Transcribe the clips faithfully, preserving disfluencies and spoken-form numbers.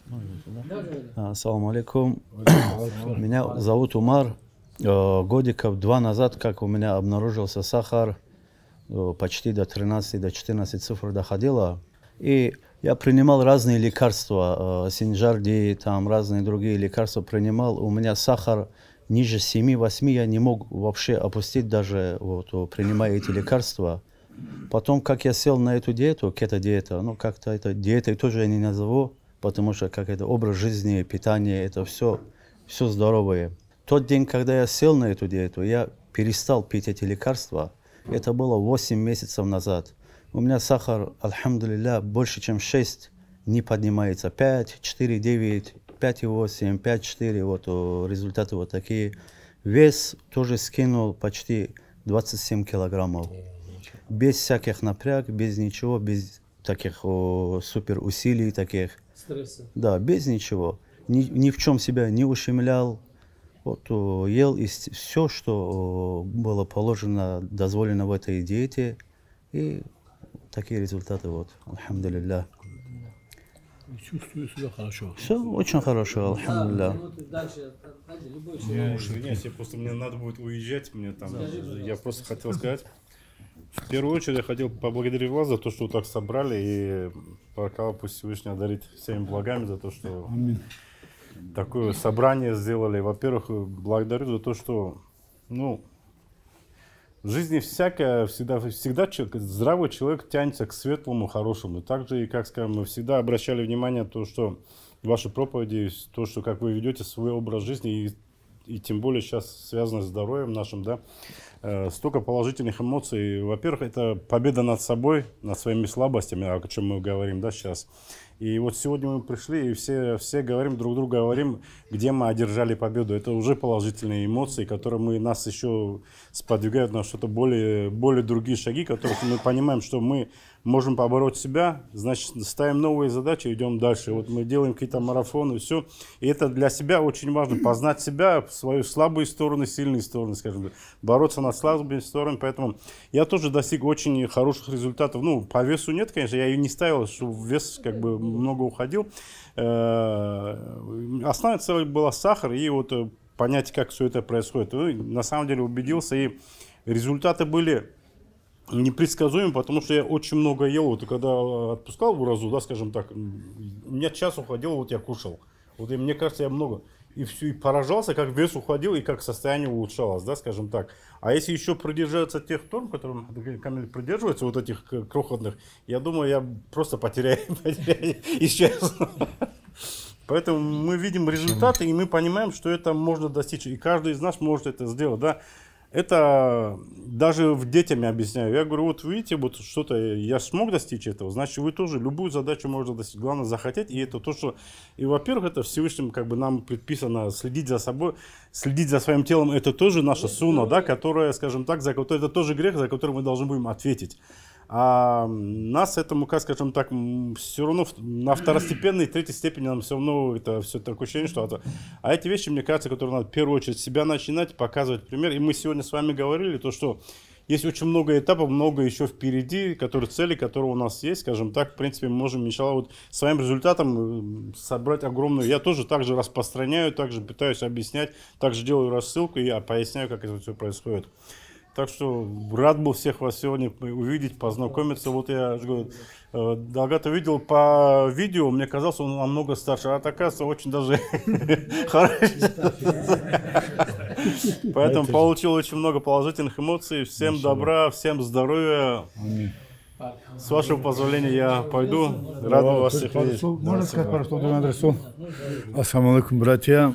Ассаламу алейкум. Меня зовут Умар. Годиков два назад, как у меня обнаружился сахар, почти до тринадцати, до четырнадцати цифр доходило. И я принимал разные лекарства, Синджарди, там разные другие лекарства принимал. У меня сахар ниже семи-восьми, я не мог вообще опустить, даже вот, принимая эти лекарства. Потом, как я сел на эту диету, кето-диета, ну как-то это диетой тоже я не назову, потому что как это образ жизни, питание, это все, все здоровое. Тот день, когда я сел на эту диету, я перестал пить эти лекарства. Это было восемь месяцев назад. У меня сахар, альхамдулилля, больше, чем шесть не поднимается. пять, четыре, девять, пять и восемь, пять, четыре, вот результаты вот такие. Вес тоже скинул почти двадцать семь килограммов. Без всяких напряг, без ничего, без таких о, супер усилий, таких. Стресса. Да, без ничего. Ни, ни в чем себя не ущемлял. Вот, о, ел и все, что о, было положено, дозволено в этой диете. И такие результаты, вот, альхамдулилля. Чувствую себя хорошо. Все очень хорошо, альхамдулилля. Я извиняюсь, я просто мне надо будет уезжать, мне там. Я просто хотел сказать. В первую очередь я хотел поблагодарить вас за то, что вы так собрали, и прокал пусть Всевышний одарит всеми благами за то, что Амин. Такое собрание сделали. Во-первых, благодарю за то, что, ну, в жизни всякое, всегда, всегда человек, здравый человек тянется к светлому, хорошему. Также, и, как скажем, мы всегда обращали внимание на то, что ваши проповеди, то, что как вы ведете свой образ жизни, и, и тем более сейчас связано с здоровьем нашим, да, э, столько положительных эмоций. Во-первых, это победа над собой, над своими слабостями, о чем мы говорим, да, сейчас. И вот сегодня мы пришли, и все, все говорим, друг другу говорим, где мы одержали победу. Это уже положительные эмоции, которые мы, нас еще сподвигают на что-то более, более другие шаги, которые мы понимаем, что мы можем побороть себя, значит, ставим новые задачи, идем дальше. Вот мы делаем какие-то марафоны, все. И это для себя очень важно, познать себя, свою слабые стороны, сильные стороны, скажем, бороться над слабыми сторонами. Поэтому я тоже достиг очень хороших результатов. Ну, по весу нет, конечно, я ее не ставил, что вес как бы много уходил. Основная цель была сахар и вот понять, как все это происходит. И на самом деле убедился, и результаты были непредсказуемы, потому что я очень много ел. Вот когда отпускал в Уразу, да, скажем так, у меня час уходил, вот я кушал. Вот и мне кажется, я много. И все, и поражался, как вес уходил и как состояние улучшалось, да, скажем так. А если еще придерживаться тех норм, которым Камиль придерживается, вот этих крохотных, я думаю, я просто потеряю, потеряю исчезну. Поэтому мы видим результаты, и мы понимаем, что это можно достичь. И каждый из нас может это сделать, да. Это даже в детям объясняю. Я говорю, вот видите, вот что-то я смог достичь этого, значит, вы тоже любую задачу можете достичь. Главное захотеть, и это то, что... И, во-первых, это Всевышним как бы нам предписано следить за собой, следить за своим телом. Это тоже наша сунна, да, которая, скажем так, за которую, это тоже грех, за который мы должны будем ответить. А нас этому, как скажем так, все равно на второстепенной, третьей степени нам все равно это все такое ощущение, что это... А эти вещи, мне кажется, которые надо в первую очередь себя начинать, показывать пример. И мы сегодня с вами говорили, то, что есть очень много этапов, много еще впереди, которые цели, которые у нас есть, скажем так, в принципе, мы можем, иншаллах, вот своим результатом собрать огромную. Я тоже так же распространяю, также пытаюсь объяснять, также делаю рассылку, и я поясняю, как это все происходит. Так что рад был всех вас сегодня увидеть, познакомиться. Вот я говорю, Далгата видел по видео, мне казалось, он намного старше, а оказывается, очень даже хороший. Поэтому получил очень много положительных эмоций. Всем добра, всем здоровья. С вашего позволения я пойду. Рад был вас всех видеть. Можно сказать пару слов на адресу? Ассаламу алейкум, братья.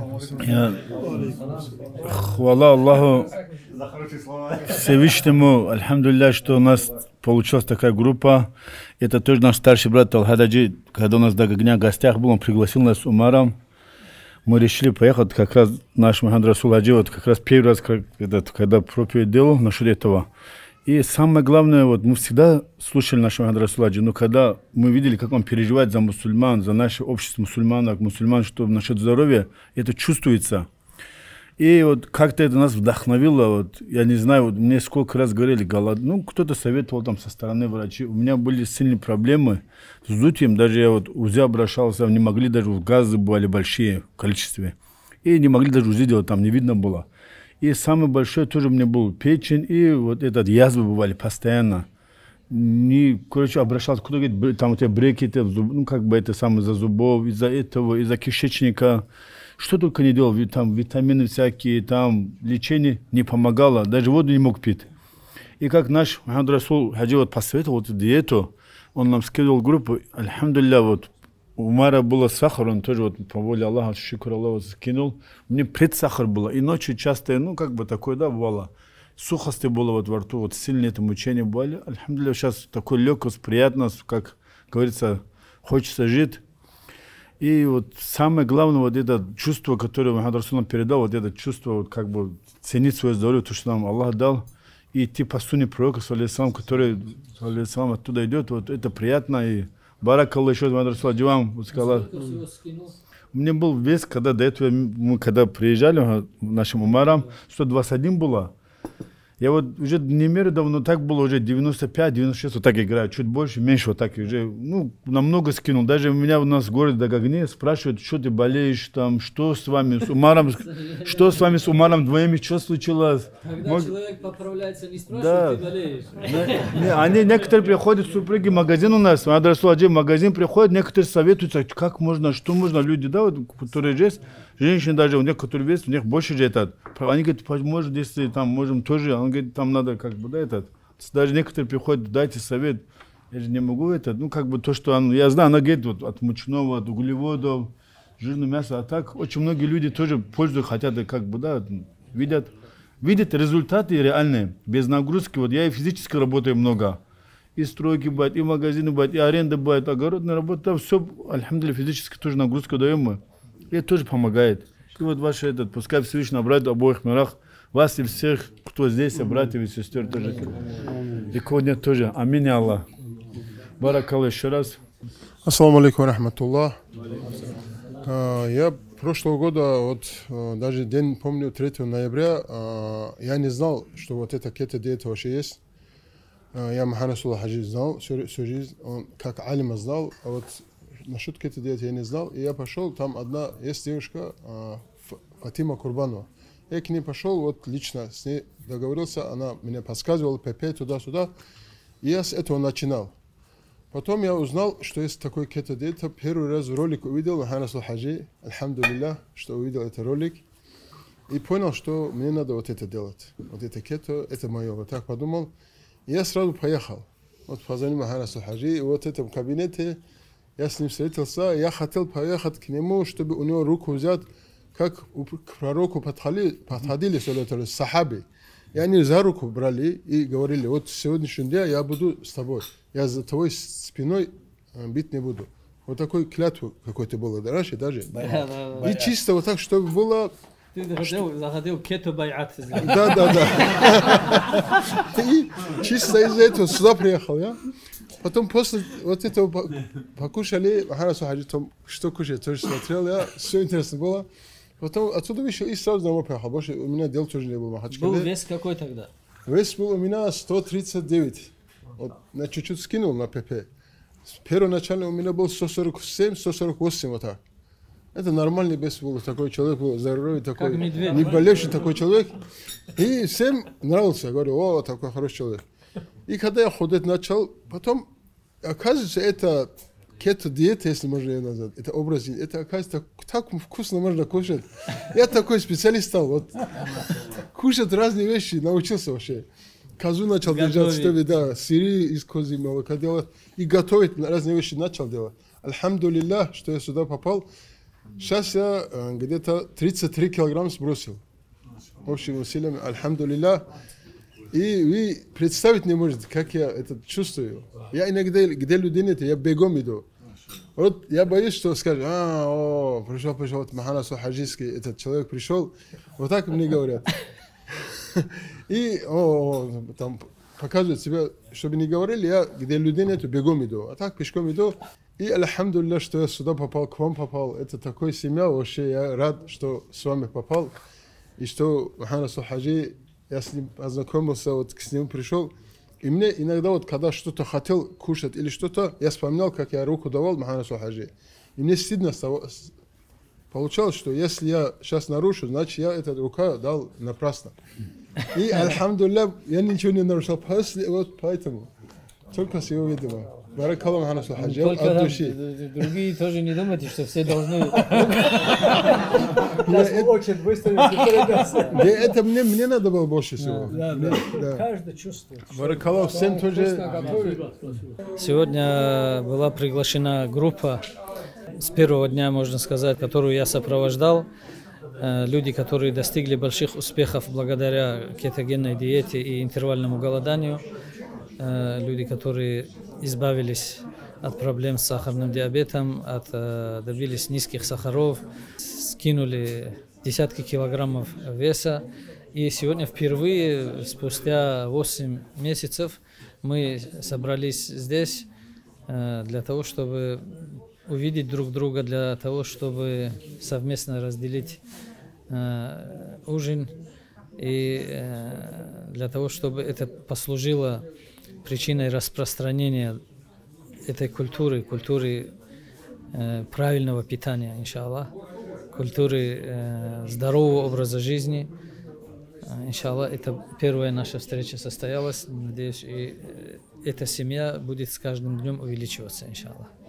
Хвала Аллаху Всевышнему, альхамдулилля, что у нас получилась такая группа. Это тоже наш старший брат Талхададжи, когда у нас до огня в гостях был, он пригласил нас с Умаром. Мы решили поехать, как раз наш Мухаммад Расул Хаджи, вот как раз первый раз, когда проповедь делал насчет этого. И самое главное, вот мы всегда слушали нашего Мухаммада Расула Хаджи, но когда мы видели, как он переживает за мусульман, за наше общество мусульманок, мусульман, что насчет здоровья, это чувствуется. И вот как-то это нас вдохновило, вот, я не знаю, вот мне сколько раз говорили, голод, ну, кто-то советовал там со стороны врачей, у меня были сильные проблемы с вздутием, даже я вот УЗИ обращался, не могли даже, газы были большие в количестве, и не могли даже УЗИ делать, там не видно было. И самый большой тоже у меня был печень, и вот этот язвы бывали постоянно. Не, короче, обращался, кто говорит, там у тебя брекеты, ну, как бы это самое из-за зубов, из-за этого, из-за кишечника. Что только не делал, там витамины всякие, там лечение не помогало, даже воду не мог пить. И как наш Мухаммад Расул Хаджи вот посоветовал эту диету, он нам скидывал группу, альхамдулилля, вот у Умара было сахар, он тоже вот по воле Аллаха, шукр Аллаху, скинул. Мне предсахар было, и ночью часто, ну как бы такое, да, бывало. Сухости было вот во рту, вот сильные это мучения были. Альхамдулилля, сейчас такой легкость, приятность, как говорится, хочется жить. И вот самое главное, вот это чувство, которое Мухаммад Расул нам передал, вот это чувство, вот как бы ценить свое здоровье, то, что нам Аллах дал, и идти по сунне пророка, который оттуда идет, вот это приятно. И баракаллах еще Мухаммад Расул Адживам, вот сказал, у меня был вес, когда до этого, мы когда приезжали нашим Умарам, сто двадцать один было. Я вот уже не мерю давно, так было уже девяносто пять девяносто шесть, вот так играю, чуть больше, меньше, вот так уже, ну, намного скинул. Даже у меня у нас в городе Дагагне спрашивают, что ты болеешь там, что с вами, с Умаром, что с вами, с Умаром двоими, что случилось? Когда Мог... человек поправляется, не спрашивают, да. Ты болеешь. Не, они, некоторые приходят, супруги, магазин у нас, в магазин приходят, некоторые советуются, как можно, что можно, люди, да, вот, которые здесь, женщины даже, у них, которые весят, у них больше же этот. Они говорят, может, если там можем тоже, он говорит, там надо как бы, да, этот. Даже некоторые приходят, дайте совет. Я же не могу это, ну, как бы то, что он, я знаю, она говорит, вот, от мучного, от углеводов, жирного мяса, а так очень многие люди тоже пользуются, хотят, как бы, да, видят, видят результаты реальные, без нагрузки. Вот я и физически работаю много. И стройки бывают, и магазины бывают, и аренда бывает, огородная работа, там все, альхамдулилля, физически тоже нагрузку даем мы. И это тоже помогает. И вот ваш этот, пускай Всевышний обрадует в обоих мирах, вас и всех, кто здесь, братьев и сестер тоже. И кого нет тоже. Аминь, я Аллах. Баракаллах еще раз. Ассаламу алейкум рахматуллах. Я прошлого года, вот даже день помню, третьего ноября, я не знал, что вот эта кето-диета вообще есть. Я Мухаммад Расул Хаджи знал всю, всю жизнь, он как алима знал, а вот насчет кето-диеты я не знал. И я пошел, там одна есть девушка, Фатима Курбанова. Я к ней пошел, вот лично с ней договорился, она меня подсказывала, ПП, туда-сюда. И я с этого начинал. Потом я узнал, что есть такой кето-диета. Первый раз ролик увидел, Мухаммад Расул Хаджи, альхамдулилля, что увидел этот ролик. И понял, что мне надо вот это делать. Вот это кето, это мое. Вот так подумал. И я сразу поехал. Вот позвонил Мухаммад Расул Хаджи, и вот в этом кабинете я с ним встретился. Я хотел поехать к нему, чтобы у него руку взять, как к пророку подходили, подходили сахаби. И они за руку брали и говорили, вот сегодняшний день я буду с тобой. Я за твоей спиной бить не буду. Вот такой клятву какой-то было раньше даже. И чисто вот так, чтобы было... Ты захотел кето байат. Да, да, да. И чисто из-за этого сюда приехал я. Потом после вот этого покушали, что кушать, тоже смотрел я, все интересно было. Потом отсюда вышел и сразу домой поехал. Больше у меня дел тоже не было. Был вес какой тогда? Вес был у меня сто тридцать девять. Вот, я чуть-чуть скинул на ПП. Первоначально у меня был сто сорок семь сто сорок восемь вот так. Это нормальный вес был. Такой человек был здоровый, такой не болевший такой человек. И всем нравился. Я говорю, о, такой хороший человек. И когда я ходить начал, потом, оказывается, это кето-диета, если можно ее назвать, это образ жизни, это, оказывается, так, так вкусно можно кушать. Я такой специалист стал, вот, кушать разные вещи, научился вообще. Козу начал держать, чтобы, да, сыры из козьего молока делать, и готовить разные вещи начал делать. Альхамдулилля, что я сюда попал. Сейчас я где-то тридцать три килограмма сбросил. Общими усилиями, альхамдулилля. И вы представить не можете, как я это чувствую. Я иногда, где людей нет, я бегом иду. Вот я боюсь, что скажут, а, о, пришел, пришел, вот Мухаммад Расул Хаджийский, этот человек пришел. Вот так мне говорят. И, о, там, показывают себя, чтобы не говорили, я, где людей нет, бегом иду. А так, пешком иду. И, альхамдулилля, что я сюда попал, к вам попал. Это такой семья, вообще я рад, что с вами попал. и что Мухаммад Хаджи, я с ним познакомился, вот к нему пришел, и мне иногда вот, когда что-то хотел кушать или что-то, я вспоминал, как я руку давал Мухаммаду Хаджи. И мне стыдно стало, получалось, что если я сейчас нарушу, значит я эту руку дал напрасно. И, альхамдулилля, я ничего не нарушал, после, вот поэтому. Только с его видимо. Баракаллаху Мухаммаду Хаджи, от души. Другие тоже не думайте, что все должны... Очередь выставить. Это мне, мне надо было больше всего. Каждый чувствует. Баракаллаху всем тоже. Сегодня была приглашена группа с первого дня, можно сказать, которую я сопровождал. Люди, которые достигли больших успехов благодаря кетогенной диете и интервальному голоданию. Люди, которые избавились от проблем с сахарным диабетом, от, добились низких сахаров, скинули десятки килограммов веса. И сегодня впервые, спустя восемь месяцев, мы собрались здесь для того, чтобы увидеть друг друга, для того, чтобы совместно разделить ужин и для того, чтобы это послужило причиной распространения этой культуры, культуры э, правильного питания, иншаллах, культуры э, здорового образа жизни. Э, иншаллах, это первая наша встреча состоялась. Надеюсь, и э, эта семья будет с каждым днем увеличиваться, иншаллах.